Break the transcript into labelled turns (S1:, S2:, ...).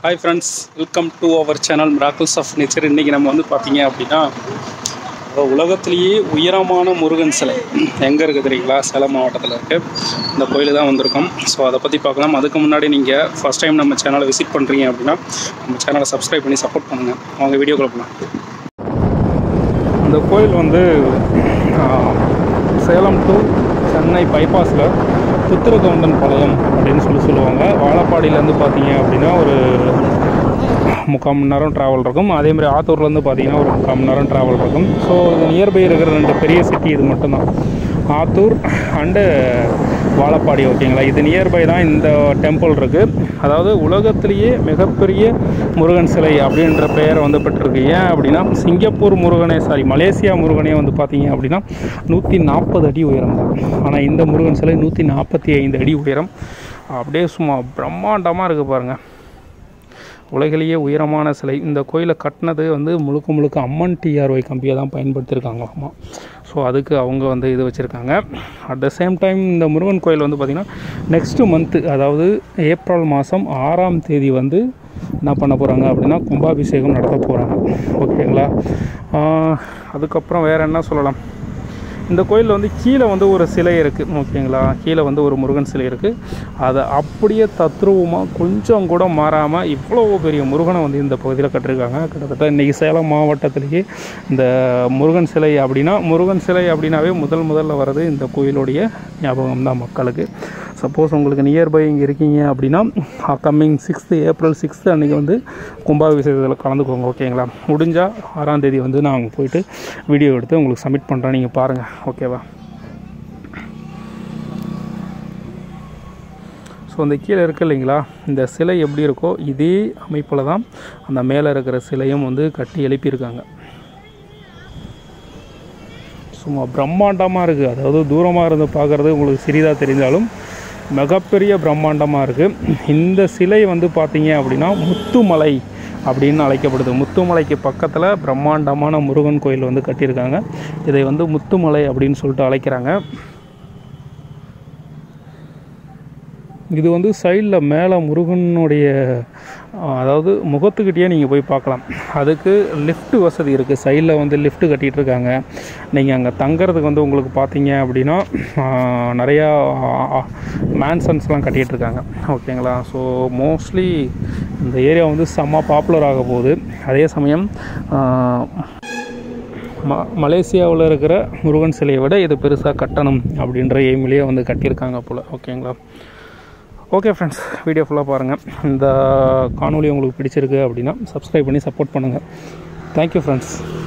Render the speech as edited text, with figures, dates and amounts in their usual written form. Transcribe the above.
S1: Hi friends, welcome to our channel Miracles of Nature. இன்னைக்கு நம்ம வந்து பாத்தீங்க அப்படினா உலகத்திலேயே உயரமான முருகன் சிலை எங்க இருக்கு தெரியுங்களா? சேலம் மாவட்டத்துல இருக்கு. இந்த கோயில தான் வந்திருக்கோம். சோ அத பத்தி பார்க்கலாம். அதுக்கு முன்னாடி நீங்க ஃபர்ஸ்ட் டைம் நம்ம சேனலை விசிட் பண்றீங்க அப்படினா நம்ம சேனலை சப்ஸ்கிரைப் பண்ணி சப்போர்ட் பண்ணுங்க. வாங்க வீடியோக்குள்ள போலாம். இந்த கோயில் வந்து சேலம் டு சென்னை பைபாஸ்ல புத்திரகவுண்டன் பாளையம் அப்படின்னு சொல்லுவாங்க. வாழப்பாடியிலேருந்து பார்த்தீங்க அப்படின்னா ஒரு 3/4 மணி நேரம் ட்ராவல் இருக்கும். அதேமாதிரி ஆத்தூர்லேருந்து பார்த்தீங்கன்னா ஒரு 3/4 மணி நேரம் ட்ராவல் இருக்கும். ஸோ இது நியர்பை இருக்கிற 2 பெரிய சிட்டி இது மட்டும்தான், ஆத்தூர் அண்டு வாழப்பாடி. ஓகேங்களா, இது நியர்பை தான் இந்த டெம்பிள் இருக்குது. அதாவது உலகத்திலேயே மிகப்பெரிய முருகன் சிலை அப்படின்ற பெயரை வந்து பெற்றிருக்கு. ஏன் அப்படின்னா சிங்கப்பூர் முருகனே மலேசியா முருகனே வந்து பார்த்தீங்க அப்படின்னா 140 அடி உயரம் தான். ஆனால் இந்த முருகன் சிலை 145 அடி உயரம். அப்படியே சும்மா பிரம்மாண்டமாக இருக்குது பாருங்கள். உலகிலேயே உயரமான சிலை. இந்த கோயிலை கட்டினது வந்து முழுக்க அம்மன் TRY கம்பியை தான் பயன்படுத்தியிருக்காங்களாமா. ஸோ அதுக்கு அவங்க வந்து இது வச்சுருக்காங்க. அட் த சேம் டைம் இந்த முருகன் கோயில் வந்து பார்த்திங்கன்னா நெக்ஸ்ட்டு மந்த்து, அதாவது ஏப்ரல் மாதம் 6ஆம் தேதி வந்து என்ன பண்ண போகிறாங்க அப்படின்னா கும்பாபிஷேகம் நடத்த போகிறாங்க. ஓகேங்களா, அதுக்கப்புறம் வேறு என்ன சொல்லலாம், இந்த கோயிலில் வந்து கீழே வந்து ஒரு சிலை இருக்குது. ஓகேங்களா, கீழே வந்து ஒரு முருகன் சிலை இருக்குது. அதை அப்படியே தத்ரூபமாக கொஞ்சம் கூட மாறாமல் இவ்வளோ பெரிய முருகனை வந்து இந்த பகுதியில் கட்டிருக்காங்க. கிட்டத்தட்ட இன்றைக்கி சேலம் மாவட்டத்திலேயே இந்த முருகன் சிலை அப்படின்னாவே முதல்ல வர்றது இந்த கோயிலுடைய ஞாபகம் தான் மக்களுக்கு. சப்போஸ் உங்களுக்கு நியர்பை இங்கே இருக்கீங்க அப்படின்னா கம்மிங் ஏப்ரல் 6 அன்றைக்கி வந்து கும்பாபிஷேகத்தில் கலந்துக்கோங்க. ஓகேங்களா, முடிஞ்சால் 6ஆம் தேதி வந்து நான் அங்கே போயிட்டு வீடியோ எடுத்து உங்களுக்கு சப்மிட் பண்ணுறேன், நீங்கள் பாருங்கள். ஓகேவா, ஸோ அந்த கீழே இருக்குது இல்லைங்களா, இந்த சிலை எப்படி இருக்கோ இதே அமைப்பில் தான் அந்த மேலே இருக்கிற சிலையும் வந்து கட்டி எழுப்பியிருக்காங்க. சும்மா பிரம்மாண்டமாக இருக்குது. அதாவது தூரமாக இருந்து பார்க்குறது உங்களுக்கு சிறிதாக தெரிஞ்சாலும் மிகப்பெரிய பிரம்மாண்டமாக இருக்குது. இந்த சிலை வந்து பார்த்தீங்க அப்படின்னா முத்துமலை அப்படின்னு அழைக்கப்படுது. முத்துமலைக்கு பக்கத்தில் பிரம்மாண்டமான முருகன் கோயில் வந்து கட்டியிருக்காங்க. இதை வந்து முத்துமலை அப்படின்னு சொல்லிட்டு அழைக்கிறாங்க. இது வந்து சைடில் மேலே முருகனுடைய அதாவது முகத்துக்கிட்டே நீங்கள் போய் பார்க்கலாம். அதுக்கு லிஃப்ட் வசதி இருக்குது. சைடில் வந்து லிஃப்ட் கட்டிகிட்ருக்காங்க. நீங்கள் அங்கே தங்கிறதுக்கு வந்து உங்களுக்கு பார்த்தீங்க அப்படின்னா நிறையா மேன்சன்ஸ்லாம் கட்டிகிட்ருக்காங்க. ஓகேங்களா, ஸோ மோஸ்ட்லி இந்த ஏரியா வந்து செம்ம பாப்புலர் ஆக போகுது. அதே சமயம் மலேசியாவில் இருக்கிற முருகன் சிலையை விட இது பெருசாக கட்டணும் அப்படின்ற எய்மிலேயே வந்து கட்டியிருக்காங்க போல். ஓகேங்களா, ஓகே ஃப்ரெண்ட்ஸ், வீடியோ ஃபுல்லாக பாருங்கள். இந்த காணொலி உங்களுக்கு பிடிச்சிருக்கு அப்படின்னா சப்ஸ்கிரைப் பண்ணி சப்போர்ட் பண்ணுங்கள். Thank you friends.